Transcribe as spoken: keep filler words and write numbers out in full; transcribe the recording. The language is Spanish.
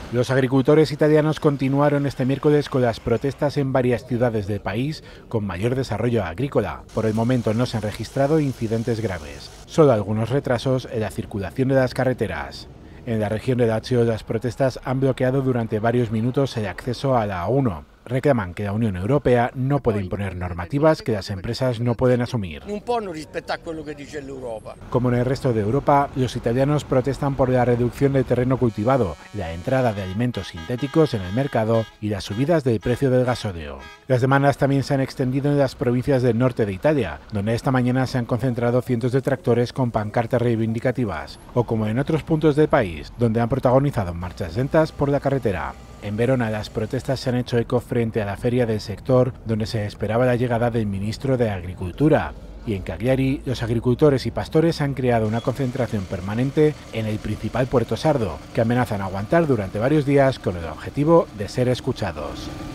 Los agricultores italianos continuaron este miércoles con las protestas en varias ciudades del país con mayor desarrollo agrícola. Por el momento no se han registrado incidentes graves, solo algunos retrasos en la circulación de las carreteras. En la región de Lazio, las protestas han bloqueado durante varios minutos el acceso a la A uno. Reclaman que la Unión Europea no puede imponer normativas que las empresas no pueden asumir. Como en el resto de Europa, los italianos protestan por la reducción del terreno cultivado, la entrada de alimentos sintéticos en el mercado y las subidas del precio del gasóleo. Las demandas también se han extendido en las provincias del norte de Italia, donde esta mañana se han concentrado cientos de tractores con pancartas reivindicativas, o como en otros puntos del país, donde han protagonizado marchas lentas por la carretera. En Verona, las protestas se han hecho eco frente a la feria del sector, donde se esperaba la llegada del ministro de Agricultura. Y en Cagliari, los agricultores y pastores han creado una concentración permanente en el principal puerto sardo, que amenazan aguantar durante varios días con el objetivo de ser escuchados.